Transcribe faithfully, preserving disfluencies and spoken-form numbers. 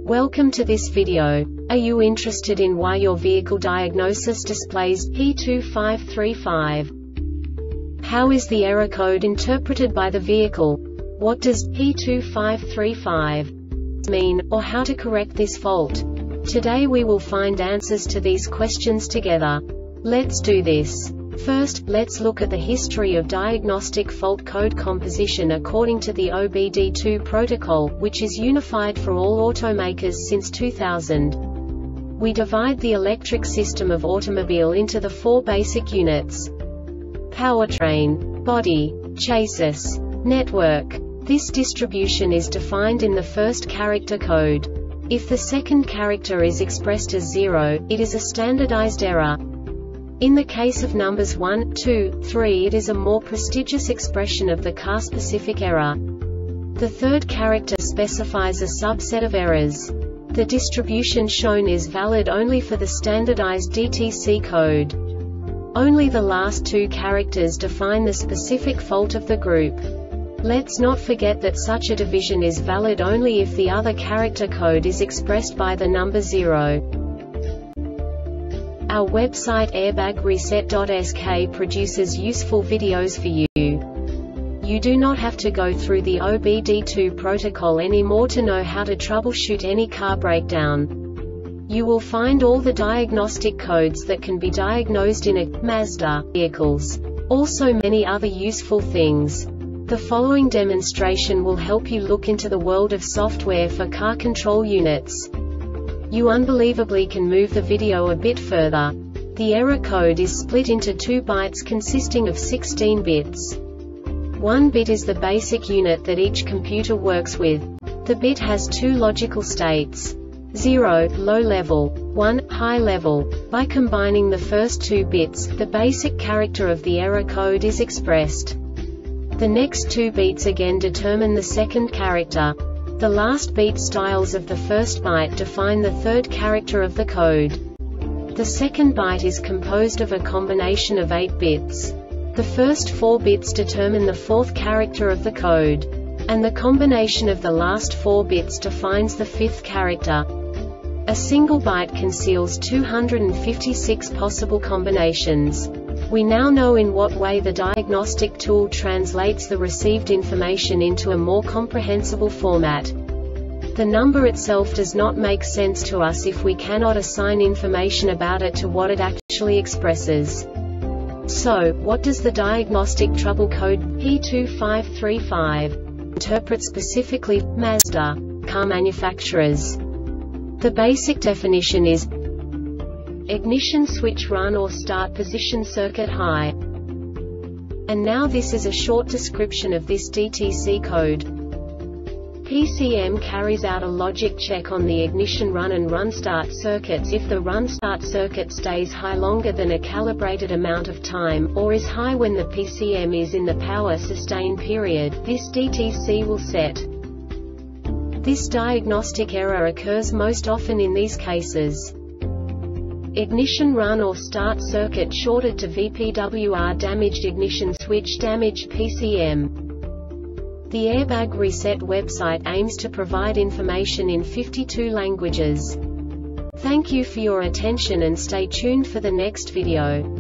Welcome to this video. Are you interested in why your vehicle diagnosis displays P two five three five? How is the error code interpreted by the vehicle? What does P two five three five mean, or how to correct this fault? Today we will find answers to these questions together. Let's do this. First, let's look at the history of diagnostic fault code composition according to the O B D two protocol, which is unified for all automakers since two thousand. We divide the electric system of automobile into the four basic units: powertrain, body, chassis, network. This distribution is defined in the first character code. If the second character is expressed as zero, it is a standardized error. In the case of numbers one, two, three, it is a more prestigious expression of the car-specific error. The third character specifies a subset of errors. The distribution shown is valid only for the standardized D T C code. Only the last two characters define the specific fault of the group. Let's not forget that such a division is valid only if the other character code is expressed by the number zero. Our website airbag reset dot S K produces useful videos for you. You do not have to go through the O B D two protocol anymore to know how to troubleshoot any car breakdown. You will find all the diagnostic codes that can be diagnosed in a Mazda vehicles. Also many other useful things. The following demonstration will help you look into the world of software for car control units. You unbelievably can move the video a bit further. The error code is split into two bytes consisting of sixteen bits. One bit is the basic unit that each computer works with. The bit has two logical states: zero, low level, one, high level. By combining the first two bits, the basic character of the error code is expressed. The next two bits again determine the second character. The last beat styles of the first byte define the third character of the code. The second byte is composed of a combination of eight bits. The first four bits determine the fourth character of the code. And the combination of the last four bits defines the fifth character. A single byte conceals two hundred fifty-six possible combinations. We now know in what way the diagnostic tool translates the received information into a more comprehensible format. The number itself does not make sense to us if we cannot assign information about it to what it actually expresses. So, what does the diagnostic trouble code P two five three five interpret specifically for Mazda car manufacturers? The basic definition is ignition switch run or start position circuit high. And now this is a short description of this D T C code. P C M carries out a logic check on the ignition run and run start circuits. If the run start circuit stays high longer than a calibrated amount of time, or is high when the P C M is in the power sustain period, this D T C will set. This diagnostic error occurs most often in these cases: ignition run or start circuit shorted to V P W R, damaged ignition switch, damaged P C M. The Airbag Reset website aims to provide information in fifty-two languages. Thank you for your attention and stay tuned for the next video.